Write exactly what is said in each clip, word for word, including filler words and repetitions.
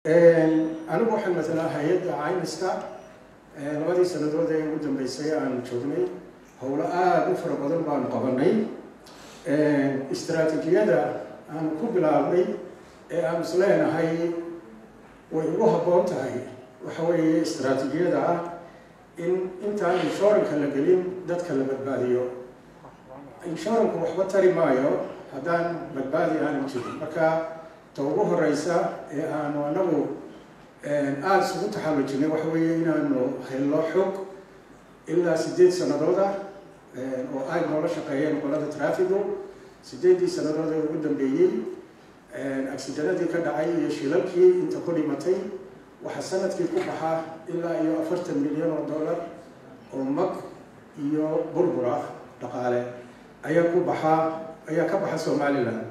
anigu waxaan matalaa hay'adda caymiska labadii sanadood ee ugu dambeysay aan joognay howlo aad u fara badan baan qabanay istaraatiijiyada aan ku bilaabnay ee aan isleenahay way ugu habboon tahay waxa weeye istaraatiijiyada ah in intaan inshuranka la gelin dadka la badbaadiyo inshuranku waxba tari maayo haddaan badbaadi aanan jirin marka ta ugu horeysa ee aanu anagu aada isugu taxallujinay waxa weeye inaanu helno xog ilaa sideed sannadood ah oo ay noola shaqeeyeen qolada traafigu sideedii sannadood ee ugu dambeeyey accidenadii ka dhacay iyo shilalkii inta ku dhimatay waxaa sanadkii ku baxa ilaa iyo afartan milyan oo dollar oo mag iyo burbur ah dhaqaale ayaa ku baxa ayaa ka baxa somaliland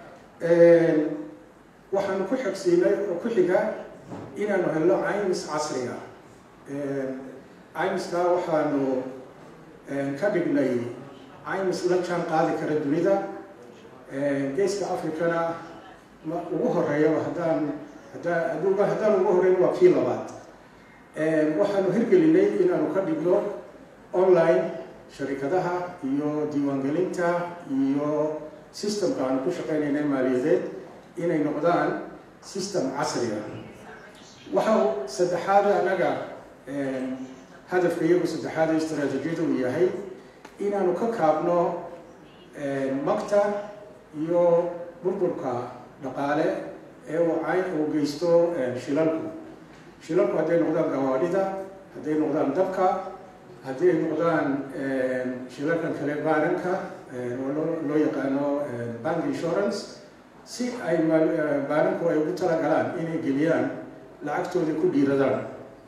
waxaanu ku xogsiinay oo ku xiga inaanu helno caymis casriga caymiska waxaanu ka dhignay caymis la jaan qaadi kara dunida geeska africana ma ugu horeeyaba haddaan haddaan aduuba haddaan ugu horeyn waa kii labaad waxaanu hirgelinay inaanu ka dhigno online sharikadaha iyo diiwaangelinta iyo systemka aanu ku shaqeynayna maaliyadeed inay noqdaan system casri ah waxa saddexaad anaga hadafka iyagu saddexaad ee istaraatiijiyadu uu yahay inaanu ka kaabno magta iyo burburka dhaqaale ee uu cayn uu geysto shilalku shilalku hadday noqdaan gawaadhida hadday noqdaan dabka hadday noqdaan shilalkan kale baaranka oo loo yaqaano bank insurance si ay baaranku ay ugu talagalaan inay geliyaan lacagtooda ku dhiiradaan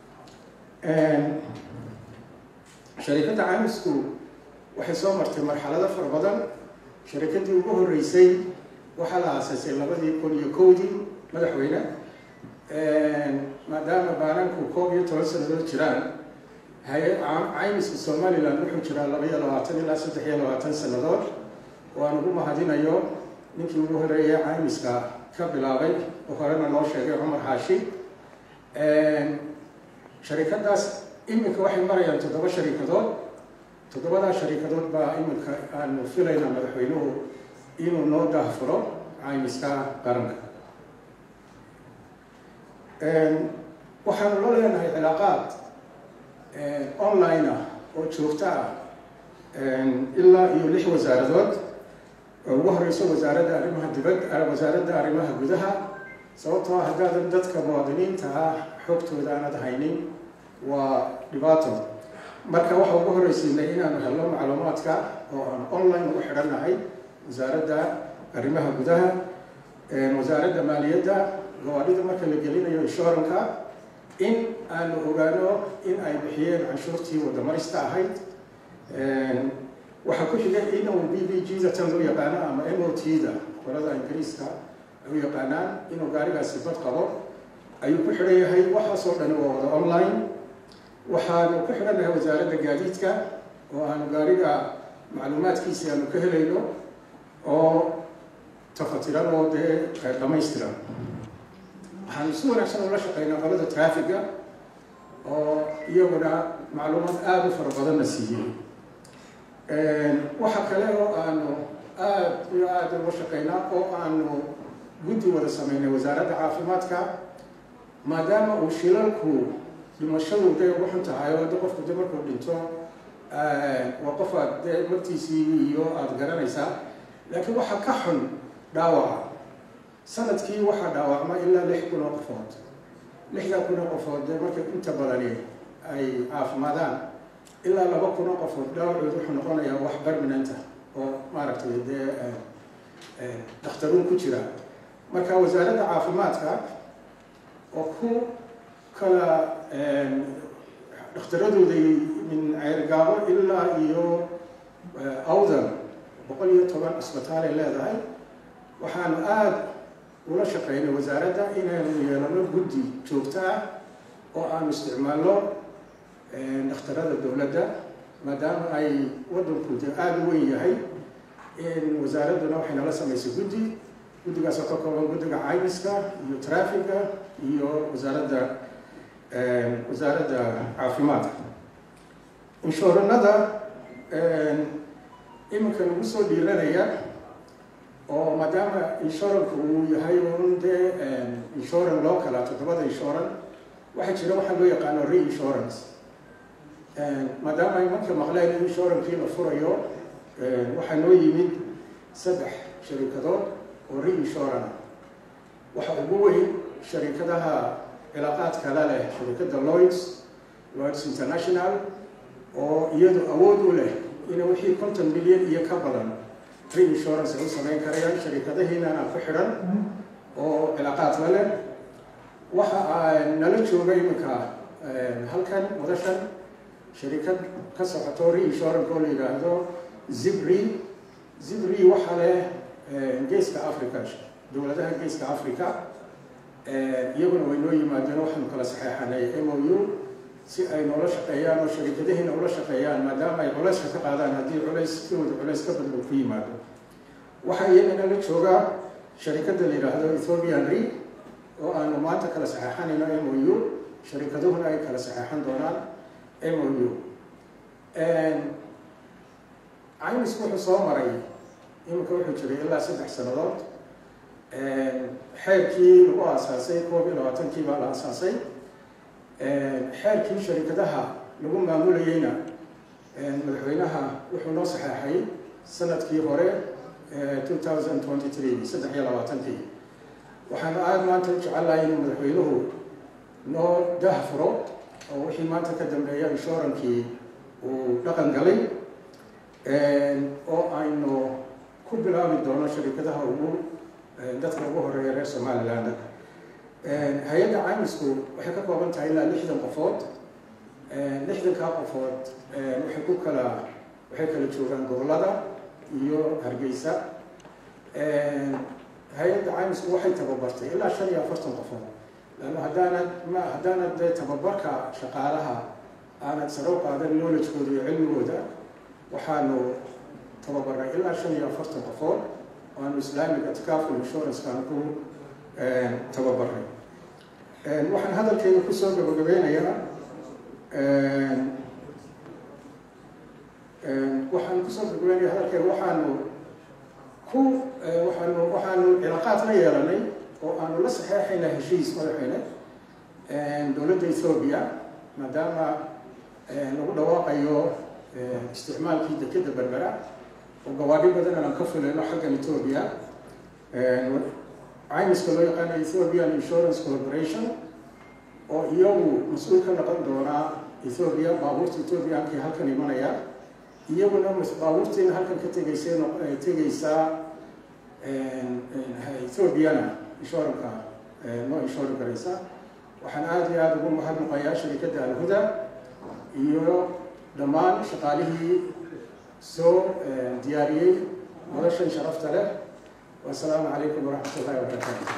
sharikadda caymisku waxay soo martay marxalado fara badan sharikaddii ugu horeysay waxaa la aasaasay labadii kun iyo kowdii madaxweyne maadaama baaranku koob iyo toban sannadood jiraan caymiska somaliland wuxuu jiraa laba iyo labaatan ilaa saddex iyo labaatan sannadood oo aan ugu mahadinayo ninkii ugu horeeyay caymiska ka bilaabay oo horena loo sheegay cumar xaashi sharikadaas iminka waxay marayaan toddoba sharikadood toddobadaa sharikadood baa iminka aanu filaynaa madaxweynuhu inuu noo daahfuro caymiska qaranka waxaanu la leenahay cilaaqaad online ah oo joogto ah ilaa iyo lix wasaaradood oo ugu horeyso wasaaradda arrimaha dibad wasaaradda arrimaha gudaha sababtoo ah haddaadan dadka muwaadiniinta ah xogtooda aanad haynin waa dhibaato marka waxa ugu horeysiinay inaanu helno macluumaadka oo aan online ugu xidhannahay wasaaradda arrimaha gudaha wasaaradda maaliyadda gawaadhida marka la gelinayo inshuranka in aanu ogaano in ay bixiyeen canshuurtii wadamarista ahayd waxaa ku xigay inuu b b g da tan loo yaqaano ama m o t da qolada ingiriiska ay u yaqaanaan inuu gaarigaasi bad qabo ayuu ku xidhan yahay waxaasoo dhani waa wada online waxaanu ku xidhannahay wasaaradda gaadiidka oo aanu gaariga macluumaadkiisi aanu ka helayno oo tafatiran oo dee dhamaystiran waxaanu si wanaagsan ula shaqeynaa qolada traafiga oo iyaguna macluumaad aada u fara badanna siiyey waxa kale oo aanu aada iyo aada uga shaqeynaa oo aanu guddi wada sameynay wasaaradda caafimaadka maadaama uu shilalku dhimashadu day ugu xun tahay oo de qofku de markuu dhinto waa qof aad dee martiisii iyo aada garanaysaa laakiin waxaa ka xun dhaawaca sanadkii waxaa dhaawacma ilaa lix kun oo qofood lixdaa kun oo qofood dee marka inta badani ay caafimaadaan ilaa laba kun oo qofood dhaawacood wuxuu noqonayaa wax permanenta oo maaragtay dee dhakhtaruun ku jira marka wasaaradda caafimaadka oo ku kala dhakhtaradooday min ceergaabo ilaa iyo awdan boqol iyo toban cisbitaal ay leedahay waxaanu aada ula shaqeynay wasaaradda inaynu yeelano guddi joogto ah oo aanu isticmaalno dhakhtarada dowladda maadaama ay waddanku de aada u weyn yahay in wasaaradduna waxay nala samaysay guddi guddigaas oo ka kooban guddiga caymiska iyo traffiga iyo wasaaradda wasaaradda caafimaadka. inshuurannada iminka lagu soo dhiiranaya oo maadaama inshuranku uu yahay un dee inshuran loo kala toddobada inshuran waxaa jira waxaa loo yaqaano reinsurance. maadaama ay marka maqleen in inshurankii la furayo waxaa noo yimid saddex sharikadood oo reinsurana. waxa ugu weyn sharikadaha cilaaqaadka la leh sharikadda Lloyds Lloyds International oo iyadu awood u leh in wixii konton milyan iyo ka badan reinsurance ay u samayn karayaan sharikadahiina ku xidhan oo cilaaqaad la leh. waxa ay nala jooga iminka halkan wadashan sharikad ka socoto reinsurance oo la yidhaahdo Zibri. Zibri waxaa leh geeska Africa, dowladaha geeska Africa iyaguna way noo yimaadeen. waxaanu kala saxeexanay M O U si ay noola shaqeeyaan oo sharikadahiina ula shaqeeyaan maadaama ay culayska ka qaadaan haddii culayskooda culays ka badan ku yimaado. waxaa iyagana la joogaa sharikadda la yidhaahdo Ethiopian Re oo aanu maanta kala saxeexanayno M O U, sharikaduhuna ay kala saxeexan doonaan M O U. caymisku wuxuu soo maray iminka wuxuu jiray ilaa saddex sannadood. xeerkii lagu aasaasay koob iyo labaatankii baa la aasaasay. xeerkii sharikadaha lagu maamulayeyna madaxweynaha wuxuu noo saxeexay sanadkii hore two thousand twenty-three saddex iyo labaatankii. waxaanu aada maanta u jecelahay inuu madaxweynuhu noo dahfuro oo wixii maanta ka dambeeya inshurankii uu dhaqan galay oo aynu ku bilaabi doono sharikadaha ugu dadka ugu horeeya reer Somaliland. hay-adda caymisku waxay ka kooban tahay ilaa lixdan qofood. lixdankaa qofood waxay ku kala waxay kala joogaan gobollada iyo Hargeysa. hay-adda caymisku waxay tababartay ilaa shan iyo afartan qofood. laanna haddaanad ma haddaanad dee tababarka shaqaalaha aanad sare u qaadan knowledge-kooda iyo cilmigooda waxaanu tababarnay ilaa shan iyo afartan qofood oo aanu Islamic Atkaaful Insurance-kaan ku tababarnay. waxaan hadalkayga kusoo gabagabeynayaa waxaan kusoo gabagabeynaya hadalkayga waxaanu ku waxaanu waxaanu cilaaqaad la yeelanay oo aanu la saxeexayna heshiis madaxweyne dowladda Ethiopia maadaama lagu dhawaaqayo isticmaalkii dekedda Berbera oo gawaadhi badan aan ka fulayno xaggan Ethiopia. caymiska loo yaqaano Ethiopian Insurance Corporation oo iyagu mas-uul ka noqon doonaa Ethiopia baabuurta Ethiopiankii halkan imanaya iyaguna baabuurtiina halkan ka tegaysa tegaysaa Ethiopiana inshuranka noo inshuran garaysa. waxaan aada iyo aada ugu mahadnaqayaa sharikadda Al-Huda iyo dhammaan shaqaalihii soo diyaariyey noloshan sharafta leh. والسلام عليكم ورحمة الله وبركاته.